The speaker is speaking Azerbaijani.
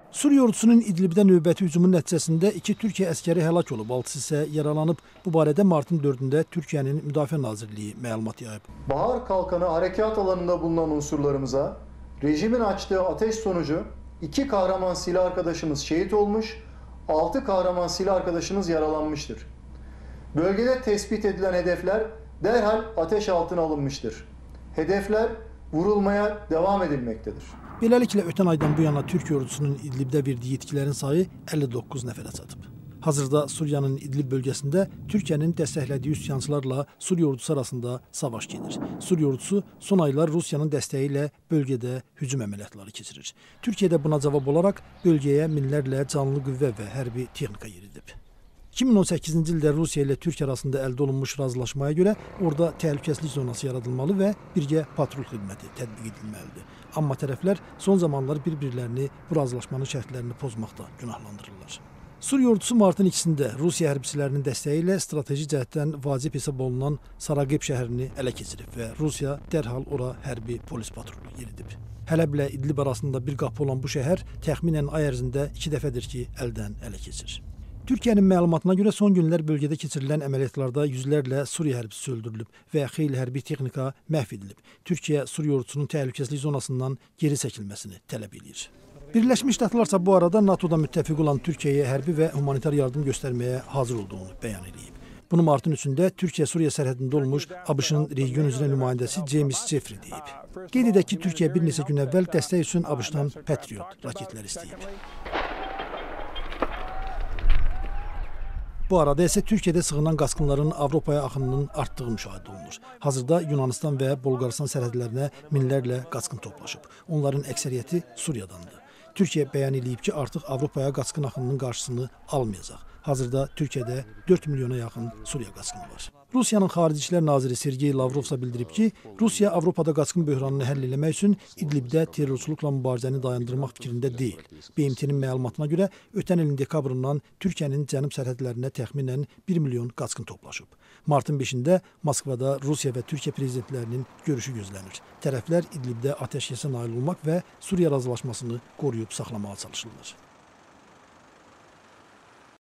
Suriya ordusunun İdlibdə növbəti hücumun nəticəsində 2 Türkiyə əskəri həlak olub, 6-sı isə yaralanıb. Bu barədə martın 4-də Türkiyənin Müdafiə Nazirliyi məlumat yayıb. Bahar Kalkanı harekat alanında bulunan unsurlarımıza rejimin açtığı ateş sonucu 2 kahraman silah arkadaşımız şehit olmuş, 6 kahraman silah arkadaşımız yaralanmıştır. Bölgede tespit edilen hedefler derhal ateş altına alınmıştır. Hedefler vurulmaya devam edilmektedir. Beləliklə, ötən aydan bu yana Türkiyə ordusunun İdlibdə verdiyi itkilərin sayı 59 nəfərə çatıb. Hazırda Suriyanın İdlib bölgəsində Türkiyənin dəstəklədiyi üsyançılarla Suriya ordusu arasında savaş gedir. Suriya ordusu son aylar Rusiyanın dəstəyi ilə bölgədə hücum əməliyyatları keçirir. Türkiyə də buna cavab olaraq bölgəyə minlərlə canlı qüvvə və hərbi texnika yeridib. 2018-ci ildə Rusiya ilə Türkiyə arasında əldə olunmuş razılaşmaya görə orada təhlükəsizlik zonası yaradılmalı və birgə patrul xidməti tətbiq edilməlidir. Amma tərəflər son zamanlar bir-birlərini bu razılaşmanın şərtlərini pozmaqda günahlandırırlar. Suriya ordusu martın 2-də Rusiya hərbiçilərinin dəstəyi ilə strateji cəhətdən vacib hesab olunan Saraqib şəhərini ələ keçirib və Rusiya dərhal ora hərbi polis patrulu yeridib. Hələblə İdlib arasında bir qapı olan bu şəhər təxminən ay ərzində 2 dəfədir ki, əldən ələ keçir. Türkiyənin məlumatına görə son günlər bölgədə keçirilən əməliyyatlarda yüzlərlə Suriya hərbçisi öldürülüb və xeyli hərbi texnika məhv edilib. Türkiyə Suriya ordusunun təhlükəsizlik zonasından geri çəkilməsini tələb edir. Birləşmiş Ştatlar isə bu arada NATO-da müttəfiq olan Türkiyəyə hərbi və humanitar yardım göstərməyə hazır olduğunu bəyan edib. Bunu martın 3-də Türkiyə-Suriya sərhədində olmuş ABŞ-ın region üzrə nümayəndəsi James Jeffrey deyib. Qeyd edək ki, Türkiyə bir neçə gün əvvəl dəstək üçün ABŞ-dan Patriot raketlər istəyib. Bu arada isə Türkiyədə sığınan qaçqınların Avropaya axınının artdığı müşahidə olunur. Hazırda Yunanistan və Bolqarıstan sərhədlərinə minlərlə qaçqın toplaşıb. Onların əksəriyyəti Suriyadandır. Türkiyə bəyan edib ki, artıq Avropaya qaçqın axınının qarşısını almayacaq. Hazırda Türkiyədə 4 milyona yaxın Suriya qaçqını var. Rusiyanın Xarici İşlər Naziri Sergey Lavrov isə bildirib ki, Rusiya Avropada qaçqın böhranını həll etmək üçün İdlibdə terrorçuluqla mübarizəni dayandırmaq fikrində deyil. BMT-nin məlumatına görə ötən ilin dekabrından Türkiyənin cənub sərhədlərinə təxminən 1 milyon qaçqın toplaşıb. Martın 5-də Moskvada Rusiya və Türkiyə prezidentlərinin görüşü gözlənir. Tərəflər İdlibdə atəşkəsə nail olmaq və Suriya razılaşmasını qoruyub saxlamağa çalışırlar.